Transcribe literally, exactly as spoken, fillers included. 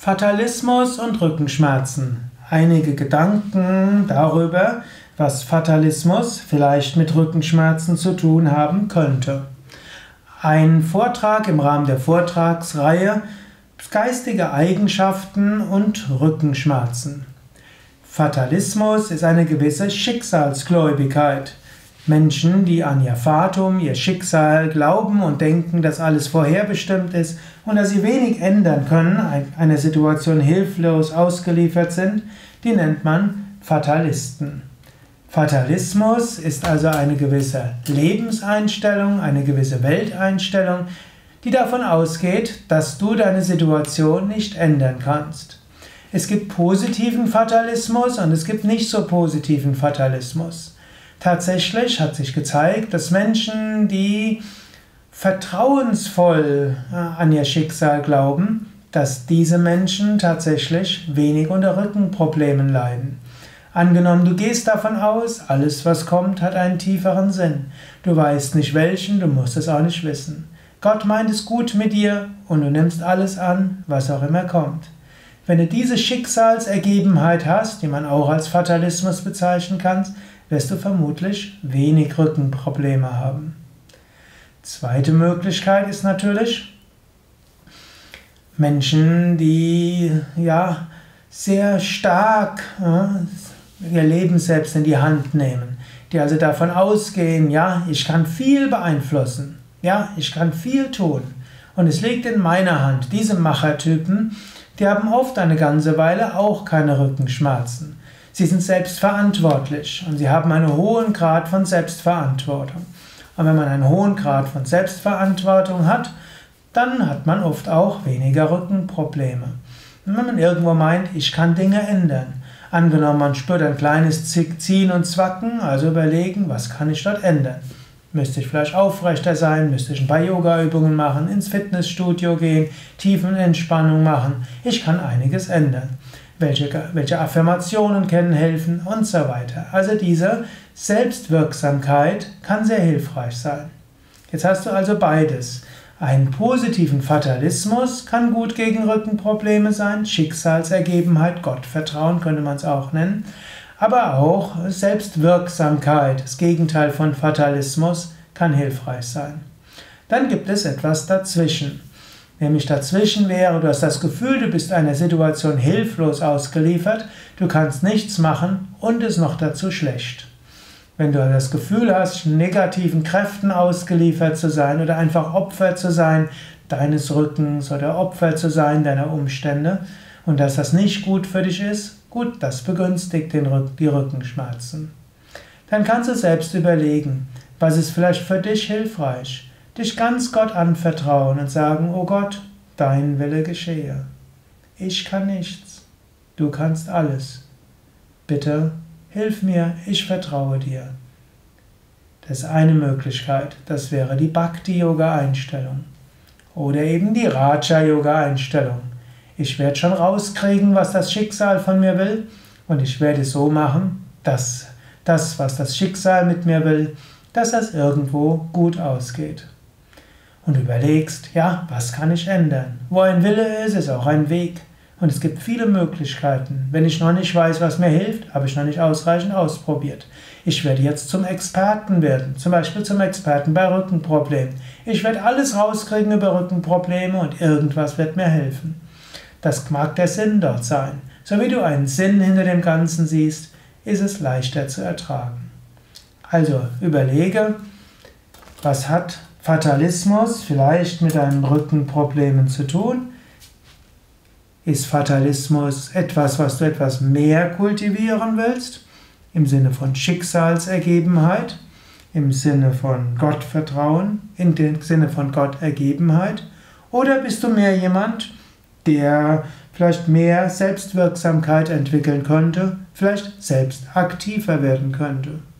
Fatalismus und Rückenschmerzen. Einige Gedanken darüber, was Fatalismus vielleicht mit Rückenschmerzen zu tun haben könnte. Ein Vortrag im Rahmen der Vortragsreihe Geistige Eigenschaften und Rückenschmerzen. Fatalismus ist eine gewisse Schicksalsgläubigkeit. Menschen, die an ihr Fatum, ihr Schicksal glauben und denken, dass alles vorherbestimmt ist und dass sie wenig ändern können, einer Situation hilflos ausgeliefert sind, die nennt man Fatalisten. Fatalismus ist also eine gewisse Lebenseinstellung, eine gewisse Welteinstellung, die davon ausgeht, dass du deine Situation nicht ändern kannst. Es gibt positiven Fatalismus und es gibt nicht so positiven Fatalismus. Tatsächlich hat sich gezeigt, dass Menschen, die vertrauensvoll an ihr Schicksal glauben, dass diese Menschen tatsächlich wenig unter Rückenproblemen leiden. Angenommen, du gehst davon aus, alles was kommt, hat einen tieferen Sinn. Du weißt nicht welchen, du musst es auch nicht wissen. Gott meint es gut mit dir und du nimmst alles an, was auch immer kommt. Wenn du diese Schicksalsergebenheit hast, die man auch als Fatalismus bezeichnen kann, wirst du vermutlich wenig Rückenprobleme haben. Zweite Möglichkeit ist natürlich Menschen, die ja sehr stark äh, ihr Leben selbst in die Hand nehmen, die also davon ausgehen, ja, ich kann viel beeinflussen, ja, ich kann viel tun und es liegt in meiner Hand. Diese Machertypen, die haben oft eine ganze Weile auch keine Rückenschmerzen. Sie sind selbstverantwortlich und sie haben einen hohen Grad von Selbstverantwortung. Und wenn man einen hohen Grad von Selbstverantwortung hat, dann hat man oft auch weniger Rückenprobleme. Und wenn man irgendwo meint, ich kann Dinge ändern, angenommen man spürt ein kleines Ziehen und Zwacken, also überlegen, was kann ich dort ändern? Müsste ich vielleicht aufrechter sein, müsste ich ein paar Yoga-Übungen machen, ins Fitnessstudio gehen, Tiefenentspannung machen. Ich kann einiges ändern. Welche, welche Affirmationen können helfen und so weiter. Also diese Selbstwirksamkeit kann sehr hilfreich sein. Jetzt hast du also beides. Einen positiven Fatalismus kann gut gegen Rückenprobleme sein, Schicksalsergebenheit, Gottvertrauen könnte man es auch nennen, aber auch Selbstwirksamkeit, das Gegenteil von Fatalismus, kann hilfreich sein. Dann gibt es etwas dazwischen. Nämlich dazwischen wäre, du hast das Gefühl, du bist einer Situation hilflos ausgeliefert, du kannst nichts machen und es noch dazu schlecht. Wenn du das Gefühl hast, negativen Kräften ausgeliefert zu sein oder einfach Opfer zu sein deines Rückens oder Opfer zu sein deiner Umstände und dass das nicht gut für dich ist, gut, das begünstigt den Rück- die Rückenschmerzen. Dann kannst du selbst überlegen, was ist vielleicht für dich hilfreich. Dich ganz Gott anvertrauen und sagen, oh Gott, dein Wille geschehe. Ich kann nichts, du kannst alles. Bitte, hilf mir, ich vertraue dir. Das ist eine Möglichkeit, das wäre die Bhakti-Yoga-Einstellung. Oder eben die Raja-Yoga-Einstellung. Ich werde schon rauskriegen, was das Schicksal von mir will, und ich werde es so machen, dass das, was das Schicksal mit mir will, dass das irgendwo gut ausgeht. Und du überlegst, ja, was kann ich ändern? Wo ein Wille ist, ist auch ein Weg. Und es gibt viele Möglichkeiten. Wenn ich noch nicht weiß, was mir hilft, habe ich noch nicht ausreichend ausprobiert. Ich werde jetzt zum Experten werden, zum Beispiel zum Experten bei Rückenproblemen. Ich werde alles rauskriegen über Rückenprobleme und irgendwas wird mir helfen. Das mag der Sinn dort sein. So wie du einen Sinn hinter dem Ganzen siehst, ist es leichter zu ertragen. Also überlege, was hat Fatalismus vielleicht mit deinen Rückenproblemen zu tun? Ist Fatalismus etwas, was du etwas mehr kultivieren willst? Im Sinne von Schicksalsergebenheit, im Sinne von Gottvertrauen, im Sinne von Gottergebenheit? Oder bist du mehr jemand, der vielleicht mehr Selbstwirksamkeit entwickeln könnte, vielleicht selbst aktiver werden könnte?